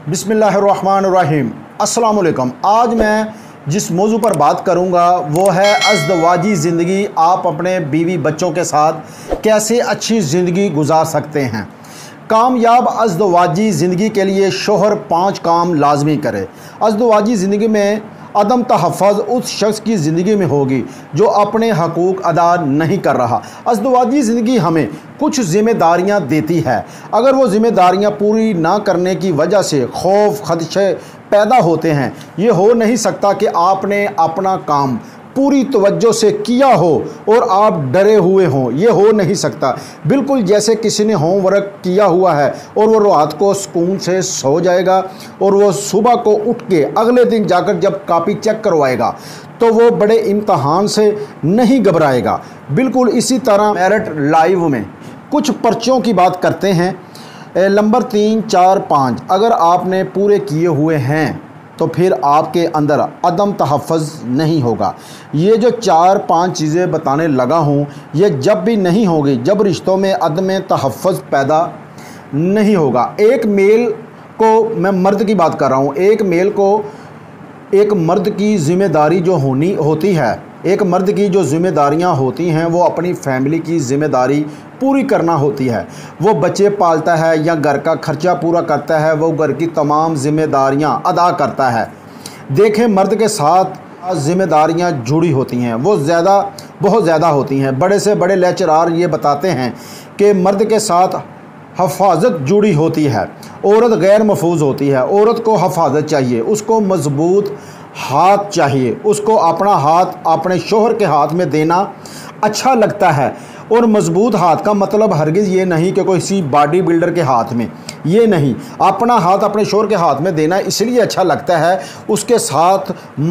बिस्मिल्लाहिर्रहमानिर्रहीम। अस्सलाम वालेकुम। आज मैं जिस मौजू पर बात करूंगा वो है अज़दवाजी ज़िंदगी। आप अपने बीवी बच्चों के साथ कैसे अच्छी ज़िंदगी गुजार सकते हैं। कामयाब अज़दवाजी ज़िंदगी के लिए शोहर 5 काम लाजमी करे। अज़दवाजी ज़िंदगी में अदम तहफ़्फ़ुज़ उस शख्स की ज़िंदगी में होगी जो अपने हकूक़ अदा नहीं कर रहा। अज़दवाजी ज़िंदगी हमें कुछ ज़िम्मेदारियां देती है। अगर वो ज़िम्मेदारियां पूरी ना करने की वजह से खौफ खदशे पैदा होते हैं, ये हो नहीं सकता कि आपने अपना काम पूरी तवज्जो से किया हो और आप डरे हुए हों, ये हो नहीं सकता। बिल्कुल जैसे किसी ने होमवर्क किया हुआ है और वो रात को सुकून से सो जाएगा और वो सुबह को उठ के अगले दिन जाकर जब कॉपी चेक करवाएगा तो वो बड़े इम्तहान से नहीं घबराएगा। बिल्कुल इसी तरह मेरिट लाइव में कुछ पर्चों की बात करते हैं। नंबर 3, 4, 5 अगर आपने पूरे किए हुए हैं तो फिर आपके अंदर अदम तहफ़्फ़ुज़ नहीं होगा। ये जो 4-5 चीज़ें बताने लगा हूँ, ये जब भी नहीं होगी जब रिश्तों में अदम तहफ़्फ़ुज़ पैदा नहीं होगा। एक मेल को, मैं मर्द की बात कर रहा हूँ, एक मेल को एक मर्द की ज़िम्मेदारी जो होती है, एक मर्द की जो ज़िम्मेदारियां होती हैं वो अपनी फैमिली की ज़िम्मेदारी पूरी करना होती है। वो बच्चे पालता है या घर का खर्चा पूरा करता है, वो घर की तमाम ज़िम्मेदारियां अदा करता है। देखें, मर्द के साथ ज़िम्मेदारियां जुड़ी होती हैं, वो बहुत ज़्यादा होती हैं। बड़े से बड़े लेक्चरार ये बताते हैं कि मर्द के साथ हफाजत जुड़ी होती है। औरत गैर महफूज होती है। औरत को हफाजत चाहिए, उसको मजबूत हाथ चाहिए, उसको अपना हाथ अपने शोहर के हाथ में देना अच्छा लगता है। और मजबूत हाथ का मतलब हरगिज़ ये नहीं कि कोई किसी बॉडी बिल्डर के हाथ में, ये नहीं। अपना हाथ अपने शोहर के हाथ में देना इसलिए अच्छा लगता है, उसके साथ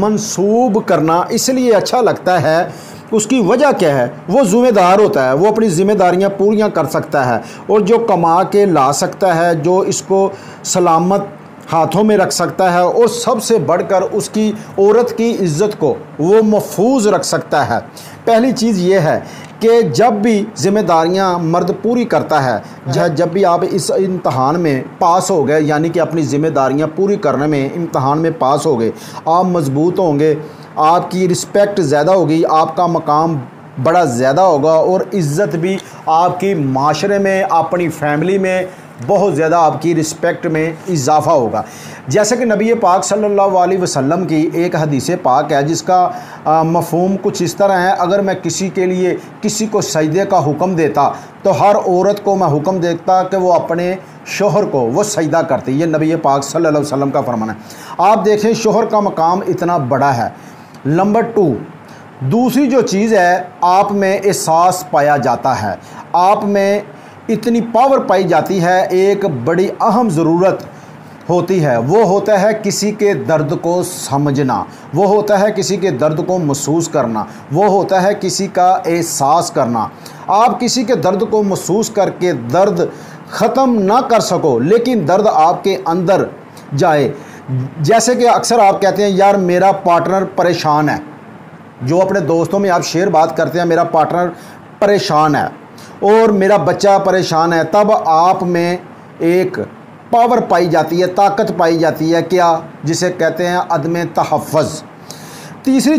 मंसूब करना इसलिए अच्छा लगता है। उसकी वजह क्या है? वो ज़िम्मेदार होता है, वो अपनी ज़िम्मेदारियां पूरियां कर सकता है और जो कमा के ला सकता है, जो इसको सलामत हाथों में रख सकता है और सबसे बढ़कर उसकी औरत की इज़्ज़त को वो महफूज रख सकता है। पहली चीज़ ये है कि जब भी ज़िम्मेदारियां मर्द पूरी करता है, जब भी आप इस इम्तहान में पास हो गए, यानी कि अपनी ज़िम्मेदारियां पूरी करने में इम्तहान में पास हो गए, आप मजबूत होंगे, आपकी रिस्पेक्ट ज़्यादा होगी, आपका मकाम बड़ा ज़्यादा होगा और इज़्ज़त भी आपकी माशरे में, अपनी फैमिली में बहुत ज़्यादा आपकी रिस्पेक्ट में इजाफ़ा होगा। जैसे कि नबी पाक सल्लल्लाहु अलैहि वसल्लम की एक हदीस पाक है जिसका मफ़हूम कुछ इस तरह है। अगर मैं किसी के लिए किसी को सजदे का हुक्म देता तो हर औरत को मैं हुक्म देता कि वो अपने शोहर को वो सजदा करती। ये नबी पाक सल्लल्लाहु अलैहि वसल्लम का फरमान है। आप देखें, शोहर का मकाम इतना बड़ा है। नंबर 2, दूसरी जो चीज़ है, आप में एहसास पाया जाता है, आप में इतनी पावर पाई जाती है। एक बड़ी अहम ज़रूरत होती है, वो होता है किसी के दर्द को समझना, वो होता है किसी के दर्द को महसूस करना, वो होता है किसी का एहसास करना। आप किसी के दर्द को महसूस करके दर्द ख़त्म ना कर सको, लेकिन दर्द आपके अंदर जाए। जैसे कि अक्सर आप कहते हैं, यार मेरा पार्टनर परेशान है, जो अपने दोस्तों में आप शेयर बात करते हैं, मेरा पार्टनर परेशान है और मेरा बच्चा परेशान है, तब आप में एक पावर पाई जाती है, ताकत पाई जाती है, क्या जिसे कहते हैं अदम तहफ़्फ़ुज़। तीसरी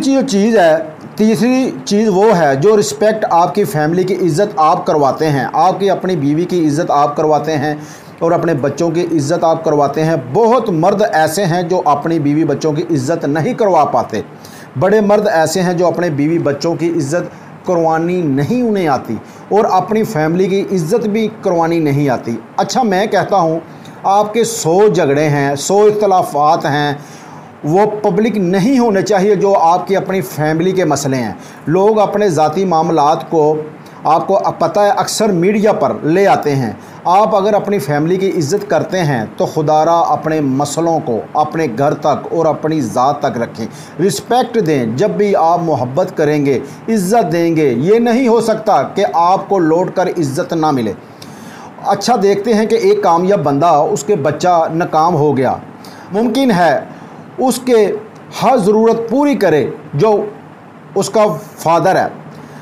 चीज़ वो है जो रिस्पेक्ट, आपकी फैमिली की इज़्ज़त आप करवाते हैं, आपकी अपनी बीवी की इज़्ज़त आप करवाते हैं और अपने बच्चों की इज़्ज़त आप करवाते हैं। बहुत मर्द ऐसे हैं जो अपनी बीवी बच्चों की इज़्ज़त नहीं करवा पाते। बड़े मर्द ऐसे हैं जो अपने बीवी बच्चों की इज़्ज़त करवानी नहीं उन्हें आती और अपनी फैमिली की इज़्ज़त भी करवानी नहीं आती। अच्छा, मैं कहता हूँ आपके 100 झगड़े हैं, 100 इख्तलाफात हैं, वो पब्लिक नहीं होने चाहिए जो आपकी अपनी फैमिली के मसले हैं। लोग अपने ज़ाती मामलात को, आपको पता है, अक्सर मीडिया पर ले आते हैं। आप अगर अपनी फैमिली की इज़्ज़त करते हैं तो खुदारा अपने मसलों को अपने घर तक और अपनी ज़ात तक रखें, रिस्पेक्ट दें। जब भी आप मोहब्बत करेंगे, इज़्ज़त देंगे, ये नहीं हो सकता कि आपको लौट कर इज़्ज़त ना मिले। अच्छा, देखते हैं कि एक कामयाब बंदा, उसके बच्चा नाकाम हो गया, मुमकिन है उसके हर ज़रूरत पूरी करे जो उसका फादर है,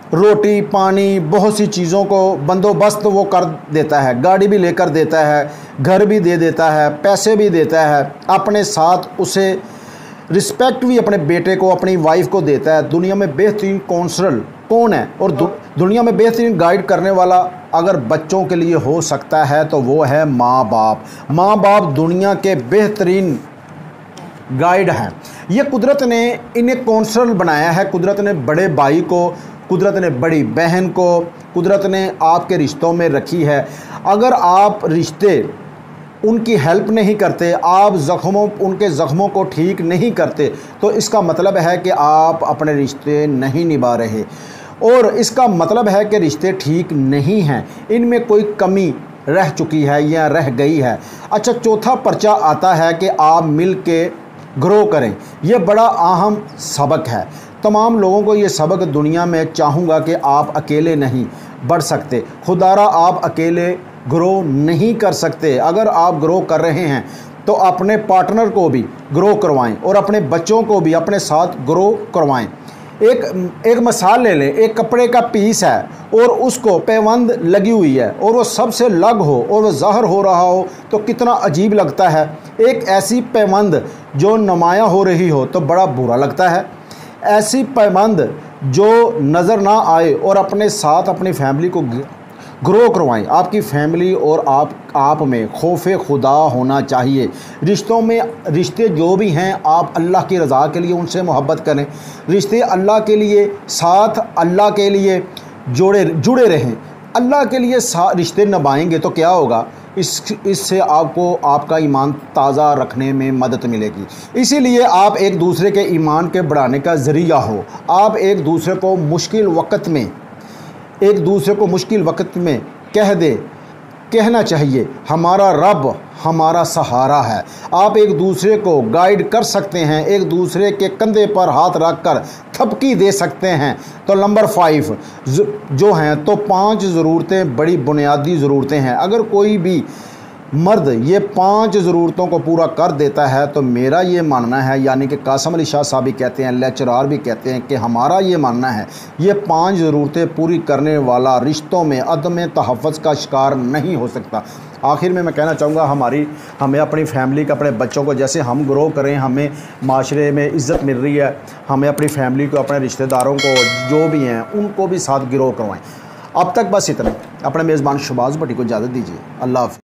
रोटी पानी बहुत सी चीज़ों को बंदोबस्त वो कर देता है, गाड़ी भी लेकर देता है, घर भी दे देता है, पैसे भी देता है, अपने साथ उसे रिस्पेक्ट भी अपने बेटे को, अपनी वाइफ को देता है। दुनिया में बेहतरीन काउंसलर कौन है और दुनिया में बेहतरीन गाइड करने वाला अगर बच्चों के लिए हो सकता है तो वो है माँ बाप। माँ बाप दुनिया के बेहतरीन गाइड हैं। ये कुदरत ने इन्हें काउंसलर बनाया है। कुदरत ने बड़े भाई को, कुदरत ने बड़ी बहन को, कुदरत ने आपके रिश्तों में रखी है। अगर आप रिश्ते उनकी हेल्प नहीं करते, आप उनके ज़ख्मों को ठीक नहीं करते, तो इसका मतलब है कि आप अपने रिश्ते नहीं निभा रहे और इसका मतलब है कि रिश्ते ठीक नहीं हैं, इनमें कोई कमी रह चुकी है या रह गई है। अच्छा, चौथा पर्चा आता है कि आप मिल के ग्रो करें। यह बड़ा अहम सबक है। तमाम लोगों को ये सबक दुनिया में चाहूँगा कि आप अकेले नहीं बढ़ सकते। खुदारा आप अकेले ग्रो नहीं कर सकते। अगर आप ग्रो कर रहे हैं तो अपने पार्टनर को भी ग्रो करवाएं और अपने बच्चों को भी अपने साथ ग्रो करवाएं। एक मिसाल ले लें, एक कपड़े का पीस है और उसको पैबंद लगी हुई है और वो सबसे लग हो और वो ज़ाहिर हो रहा हो तो कितना अजीब लगता है। एक ऐसी पैबंद जो नुमाया हो रही हो तो बड़ा बुरा लगता है। ऐसी पैबंद जो नज़र ना आए और अपने साथ अपनी फैमिली को ग्रो करवाएं। आपकी फैमिली और आप में खौफ खुदा होना चाहिए। रिश्ते जो भी हैं आप अल्लाह की रज़ा के लिए उनसे मोहब्बत करें। रिश्ते अल्लाह के लिए, साथ अल्लाह के लिए जुड़े रहें। अल्लाह के लिए रिश्ते निभाएंगे तो क्या होगा, इससे आपको आपका ईमान ताज़ा रखने में मदद मिलेगी। इसीलिए आप एक दूसरे के ईमान के बढ़ाने का ज़रिया हो। आप एक दूसरे को मुश्किल वक्त में कहना चाहिए हमारा रब हमारा सहारा है। आप एक दूसरे को गाइड कर सकते हैं, एक दूसरे के कंधे पर हाथ रखकर थपकी दे सकते हैं। तो नंबर 5 जो हैं तो 5 ज़रूरतें बड़ी बुनियादी ज़रूरतें हैं। अगर कोई भी मर्द ये 5 ज़रूरतों को पूरा कर देता है तो मेरा ये मानना है, यानी कि कासिम अली शाह साहब भी कहते हैं, लेक्चरार भी कहते हैं कि हमारा ये मानना है ये 5 ज़रूरतें पूरी करने वाला रिश्तों में अदम तहफ़्फ़ुज़ का शिकार नहीं हो सकता। आखिर में मैं कहना चाहूँगा हमें अपनी फैमिली को, अपने बच्चों को जैसे हम ग्रो करें, हमें माशरे में इज़्ज़त मिल रही है, हमें अपनी फैमिली को, अपने रिश्तेदारों को जो भी हैं उनको भी साथ ग्रो करवाएँ। अब तक बस इतना। अपने मेज़बान शहबाज भट्टी को इजाज़त दीजिए। अल्लाह हाफ़िज़।